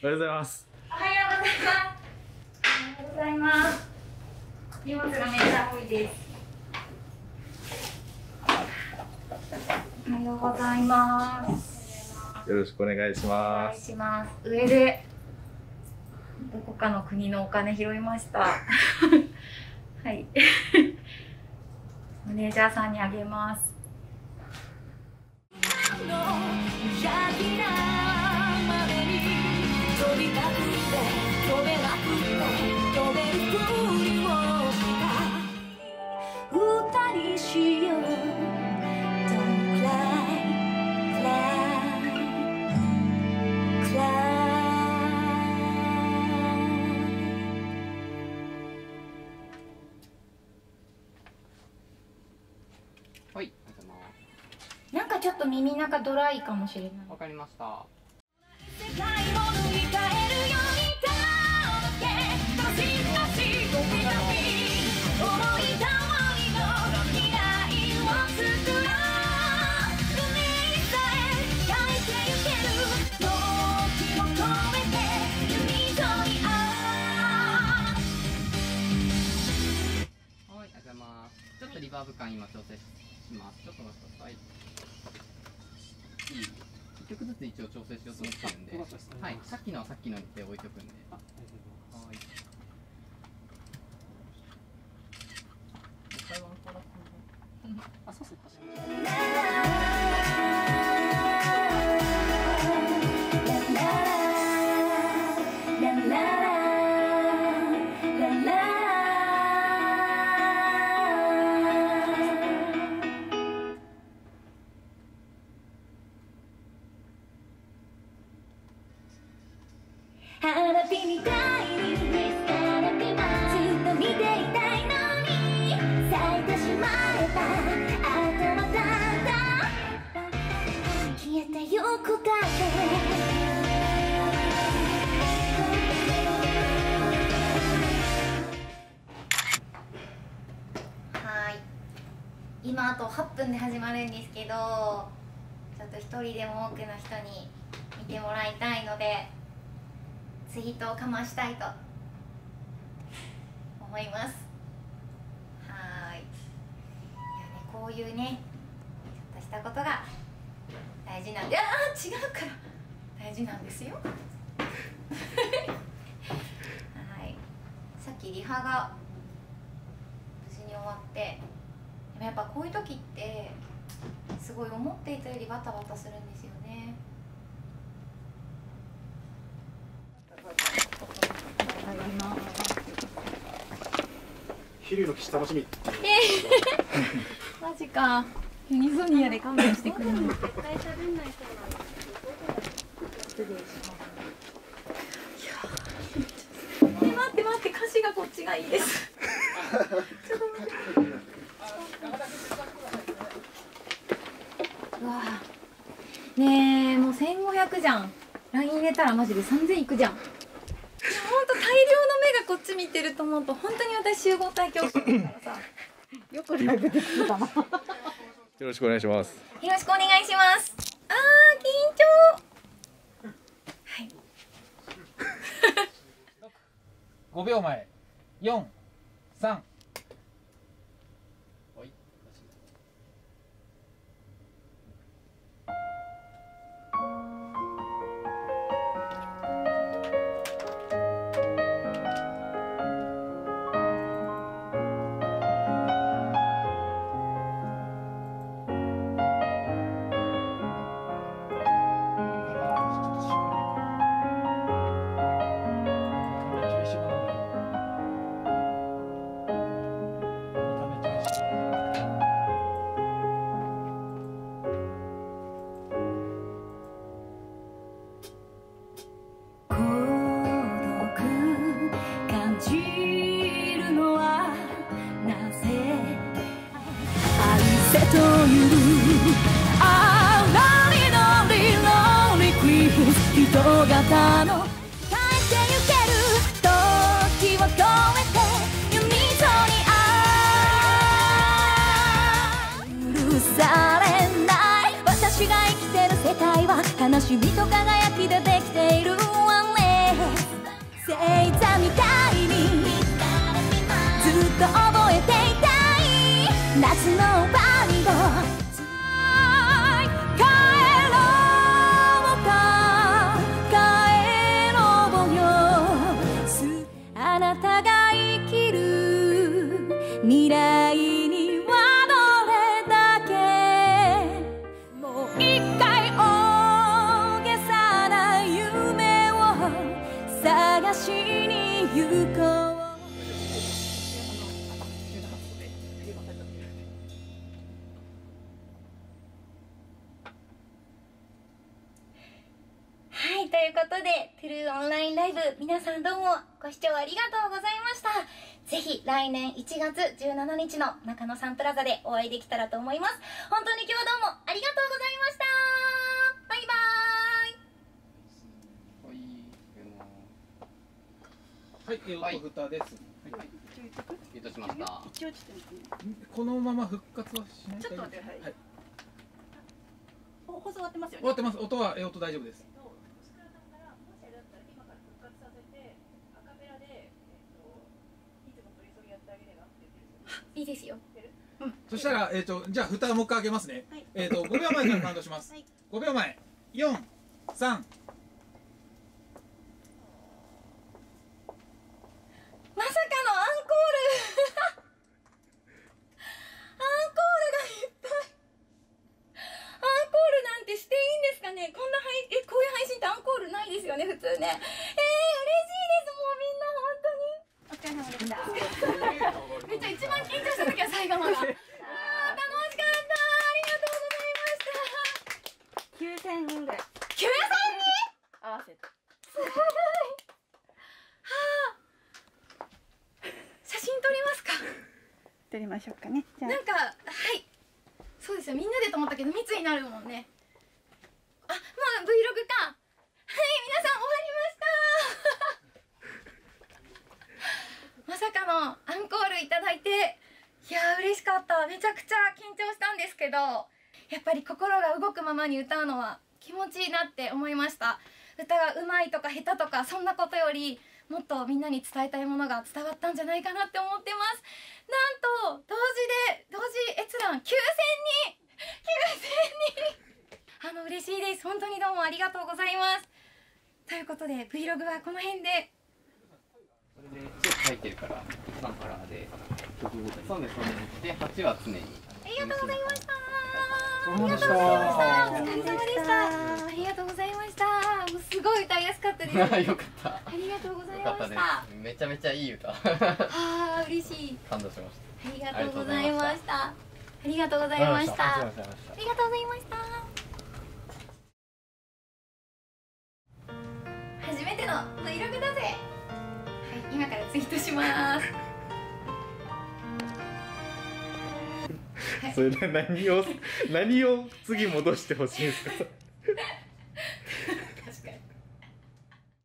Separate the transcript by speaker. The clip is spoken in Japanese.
Speaker 1: ようございます。
Speaker 2: おはようございます。おはようございます。荷物がめっちゃ多いです。おはようございます。
Speaker 1: よろしくお願いし
Speaker 2: お願
Speaker 1: ます。
Speaker 2: いします。上でどこかの国のお金拾いました。はい。マネージャーさんにあげます。
Speaker 3: はい、
Speaker 2: なんかちょっと耳の中ドライかもしれない。
Speaker 3: わかりました。ちょっとリバーブ感今調整します。ちょっと待ってください。1曲ずつ一応調整しようと思ってるんで、はい、さっきのはさっきのって置いておくんで。はい。会話のコーラスあ、そうそう。
Speaker 4: 花火みたいに花火もずっと見ていたいのに咲いてしまえばあとはただ消えてゆくだけ。
Speaker 2: はい。今あと8分で始まるんですけど、ちょっと一人でも多くの人に見てもらいたいので。ツイートをかましたいと思います。はい。いやね、こういうね、ちょっとしたことが大事なんで、違うから大事なんですよ。はい。さっきリハが無事に終わって、でもやっぱこういう時ってすごい思っていたよりバタバタするんですよね。
Speaker 5: 昼の騎士楽しみ。
Speaker 2: マジか。ユニソニアで勘弁してくれる。絶対喋んないそうなんです。失礼します。待って歌詞がこっちがいいです。ちょっと待って。うわねえ、もう1500じゃん。LINE 入れたらマジで3000いくじゃん。本当大量の目がこっち見てると思うと本当に私集合体恐怖症だからさ。よくライブできてたな。よ
Speaker 1: ろしくお願いします。
Speaker 2: よろしくお願いします。あー、緊張。はい。
Speaker 6: 5秒前。4、3。
Speaker 4: というあらりのりのリクイス人型の帰ってゆける時を超えて弓とに許されない私が生きてる世界は悲しみと輝きでできているわね星座みたいにずっと覚えていたい夏のバリド帰ろうか帰ろうよあなたが生きる未来にはどれだけもう一回大げさな夢を探しに行こう
Speaker 2: はい、ということで、トゥルーオンラインライブ、皆さんどうもご視聴ありがとうございました。ぜひ来年1月17日の中野サンプラザでお会いできたらと思います。本当に今日はどうもありがとうございました。バイバーイ。
Speaker 6: はい、蓋です。
Speaker 3: はい、ゲットしました。
Speaker 6: このまま復活はしない。
Speaker 5: ちょっと待って、はい。
Speaker 6: はい。
Speaker 5: 放送終わってますよね。
Speaker 6: 終わってます。音は音大丈夫です。
Speaker 2: いいですよ。
Speaker 6: そしたら、じゃあ蓋をもう一回開けますね。5秒前からカウントします。5秒前、4、3。まさかのアンコールアンコールがいっぱい。アンコールなんてしていいんですかね。こんなこういう配信ってアンコールないですよね、普通ね。嬉しいです、もうみんな本当に。お疲れ様でした。めっちゃ一番緊張した時は最後まで。楽しかった。ありがとうございました。
Speaker 5: 9000人ぐらい。
Speaker 2: 9000人
Speaker 5: 合わせて。
Speaker 2: すごい。はあ。写真撮りますか。
Speaker 5: 撮りましょうかね。じゃあ。
Speaker 2: なんか、はい。そうですよ、みんなでと思ったけど密になるもんね。あ、もう Vlog か。はい、皆さん終わりました。まさかのアンコールいただいて、いやー嬉しかった。めちゃくちゃ緊張したんですけど、やっぱり心が動くままに歌うのは気持ちいいなって思いました。歌が上手いとか下手とかそんなことより、もっとみんなに伝えたいものが伝わったんじゃないかなって思ってます。なんと同時閲覧9000人嬉しいです。本当にどうもありがとうございます。ということで Vlog はこの辺で。
Speaker 3: それで1書いてるから1番カラーでそうですそうです。で8は常に
Speaker 2: ありがとうございました。
Speaker 6: お疲れ様でした。
Speaker 2: お疲れ様でした。ありがとうございました。もうすごい歌いやすかったです。
Speaker 3: よかった。
Speaker 2: ありがとうござい
Speaker 3: よかった
Speaker 2: ました。
Speaker 3: です。めちゃめちゃいい歌。
Speaker 2: ああ嬉しい。
Speaker 3: 感動しました。
Speaker 2: ありがとうございました。ありがとうございました。ありがとうございました。初めての Vlog だぜ。はい、今からツイートします。
Speaker 1: それで何を次戻してほしいんですか。